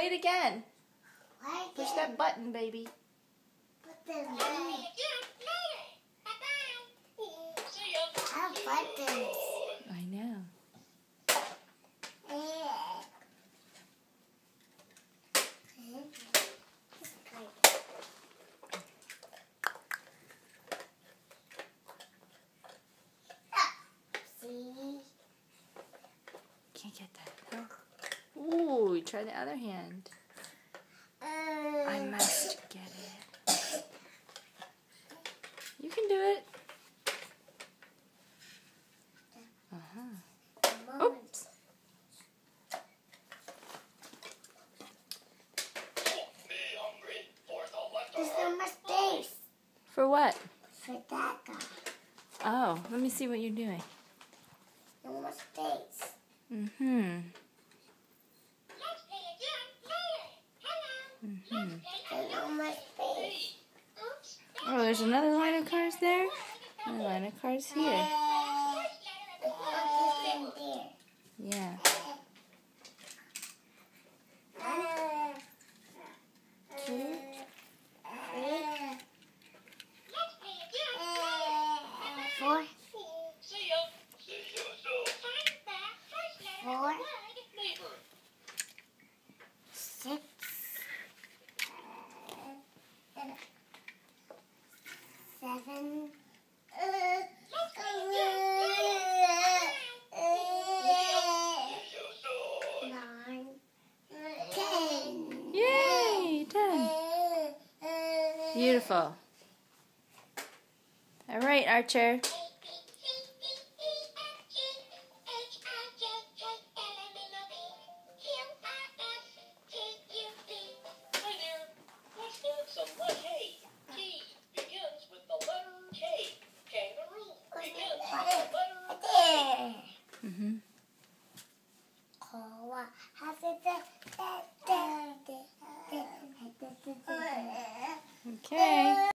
Play it again. Play Push that button, baby. Put the buttons. I know. Can't get that. No. Ooh, try the other hand. I must get it. You can do it. Oops. There's no more space For what? for that guy. Oh, let me see what you're doing. No more space. Mm-hmm. There's no more space. Oh, there's another line of cars there. Another line of cars here. Yeah. Four. 4. 6. 7. 9. 10. Yay! 10. Beautiful. All right, Archer. Mm-hmm. Okay.